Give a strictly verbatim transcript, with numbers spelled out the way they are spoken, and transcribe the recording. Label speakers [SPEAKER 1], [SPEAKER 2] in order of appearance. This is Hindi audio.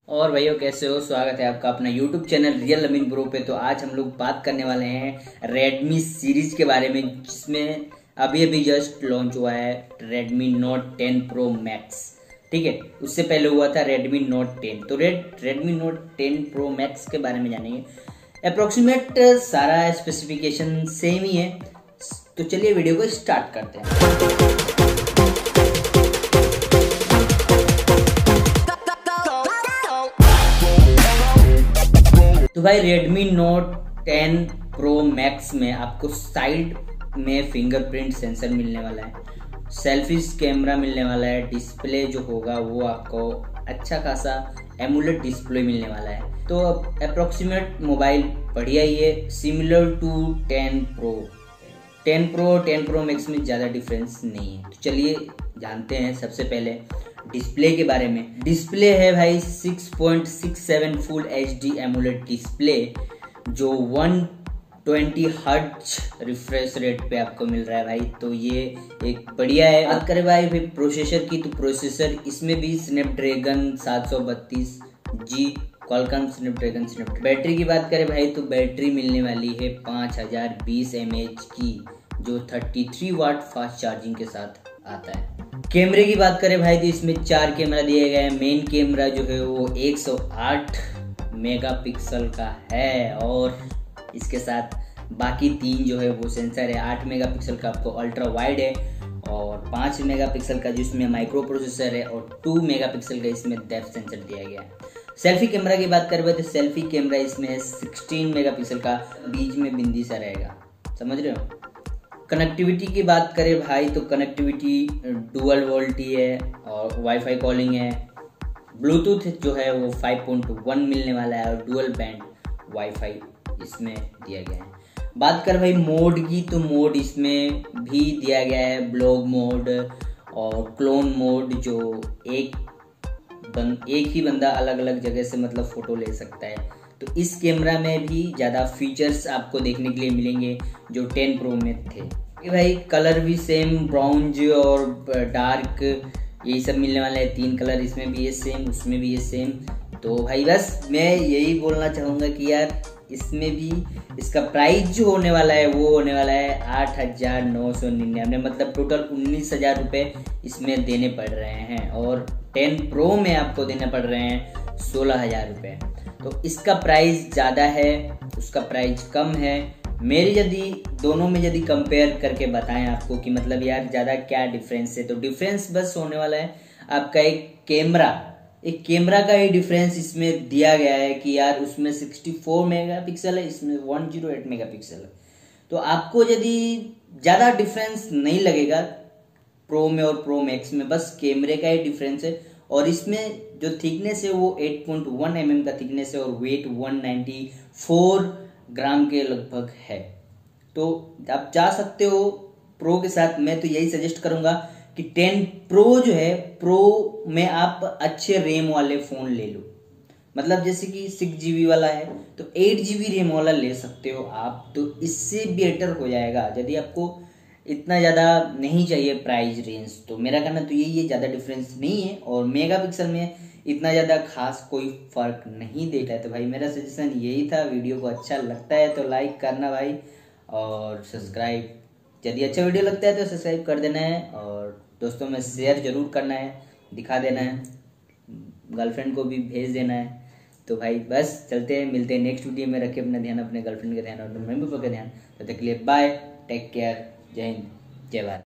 [SPEAKER 1] और भैया कैसे हो। स्वागत है आपका अपना YouTube channel real Amin bro पे। तो आज हम लोग बात करने वाले हैं रेडमी सीरीज के बारे में, जिसमें अभी अभी जस्ट लॉन्च हुआ है Redmi Note ten Pro Max. ठीक है, उससे पहले हुआ था रेडमी नोट टेन। तो red Redmi Note ten Pro Max के बारे में जानेंगे। अप्रोक्सीमेट सारा स्पेसिफिकेशन सेम ही है। तो चलिए वीडियो को स्टार्ट करते हैं। तो भाई Redmi Note ten Pro Max में आपको साइड में फिंगरप्रिंट सेंसर मिलने वाला है, सेल्फी कैमरा मिलने वाला है, डिस्प्ले जो होगा वो आपको अच्छा खासा एमुलेट डिस्प्ले मिलने वाला है। तो अप्रोक्सीमेट मोबाइल बढ़िया ही है, similar to ten Pro. Ten Pro ten Pro Max में ज़्यादा डिफरेंस नहीं है। तो चलिए जानते हैं सबसे पहले डिस्प्ले के बारे में। डिस्प्ले है भाई six point six seven full H D AMOLED display, जो one twenty hertz refresh rate पे आपको मिल रहा है भाई। तो ये एक बढ़िया है। बात करें भाई भाई प्रोसेसर की, तो प्रोसेसर इसमें भी Snapdragon seven thirty G Qualcomm Snapdragon Snapdragon. Battery की बात करें भाई तो बैटरी मिलने वाली है पाँच हज़ार बीस एम एच की, जो तैंतीस वाट फास्ट चार्जिंग के साथ आता है। कैमरे की बात करें भाई तो इसमें चार कैमरा दिए गए हैं। मेन कैमरा जो है वो एक सौ आठ मेगापिक्सल का है, और इसके साथ बाकी तीन जो है वो सेंसर है। आठ मेगापिक्सल का आपको अल्ट्रा वाइड है, और पाँच मेगापिक्सल का जिसमें माइक्रो प्रोसेसर है, और टू मेगापिक्सल का इसमें डेप्थ सेंसर दिया गया है। सेल्फी कैमरा की बात करें तो सेल्फी कैमरा इसमें है सिक्सटीन मेगापिक्सल का, बीच में बिंदी सा रहेगा, समझ रहे हो। कनेक्टिविटी की बात करें भाई तो कनेक्टिविटी डुअल वोल्टी है, और वाईफाई कॉलिंग है। ब्लूटूथ जो है वो फाइव पॉइंट वन मिलने वाला है, और डुअल बैंड वाईफाई इसमें दिया गया है। बात कर भाई मोड की, तो मोड इसमें भी दिया गया है ब्लॉग मोड और क्लोन मोड, जो एक बन, एक ही बंदा अलग अलग जगह से मतलब फ़ोटो ले सकता है। तो इस कैमरा में भी ज़्यादा फीचर्स आपको देखने के लिए मिलेंगे जो टेन प्रो में थे। ये भाई कलर भी सेम ब्राउन्ज और डार्क यही सब मिलने वाला है। तीन कलर इसमें भी है सेम, उसमें भी है सेम। तो भाई बस मैं यही बोलना चाहूँगा कि यार इसमें भी इसका प्राइस जो होने वाला है वो होने वाला है आठ हज़ार नौ सौ निन्यानवे, मतलब टोटल उन्नीस हज़ार रुपये इसमें देने पड़ रहे हैं, और टेन प्रो में आपको देने पड़ रहे हैं सोलह हज़ार रुपये। तो इसका प्राइस ज़्यादा है, उसका प्राइस कम है। मेरी यदि दोनों में यदि कंपेयर करके बताएं आपको कि मतलब यार ज़्यादा क्या डिफरेंस है, तो डिफरेंस बस होने वाला है आपका एक कैमरा एक कैमरा का ही डिफरेंस इसमें दिया गया है कि यार उसमें सिक्सटी फोर मेगापिक्सल है, इसमें वन ज़ीरो एट मेगापिक्सल है। तो आपको यदि ज़्यादा डिफरेंस नहीं लगेगा प्रो में और प्रो मैक्स में, बस कैमरे का ही डिफरेंस है। और इसमें जो थिकनेस है वो eight point one M M का थिकनेस है, और weight one ninety four gram के लगभग है। तो आप जा सकते हो प्रो के साथ। मैं तो यही सजेस्ट करूंगा कि टेन प्रो जो है, प्रो में आप अच्छे रैम वाले फ़ोन ले लो। मतलब जैसे कि सिक्स जी बी वाला है तो एट जी बी रैम वाला ले सकते हो आप, तो इससे बेटर हो जाएगा। यदि आपको इतना ज़्यादा नहीं चाहिए प्राइस रेंज, तो मेरा कहना तो यही है, ज़्यादा डिफरेंस नहीं है, और मेगापिक्सल में इतना ज़्यादा खास कोई फ़र्क नहीं देता है। तो भाई मेरा सजेशन यही था। वीडियो को अच्छा लगता है तो लाइक करना भाई, और सब्सक्राइब यदि अच्छा वीडियो लगता है तो सब्सक्राइब कर देना है, और दोस्तों में शेयर ज़रूर करना है, दिखा देना है, गर्लफ्रेंड को भी भेज देना है। तो भाई बस चलते हैं, मिलते हैं नेक्स्ट वीडियो में। रखिए अपना ध्यान, अपने गर्लफ्रेंड का ध्यान और मम्मी पापा का ध्यान। तब तक के लिए बाय, टेक केयर, जय हिंद, जय भारत।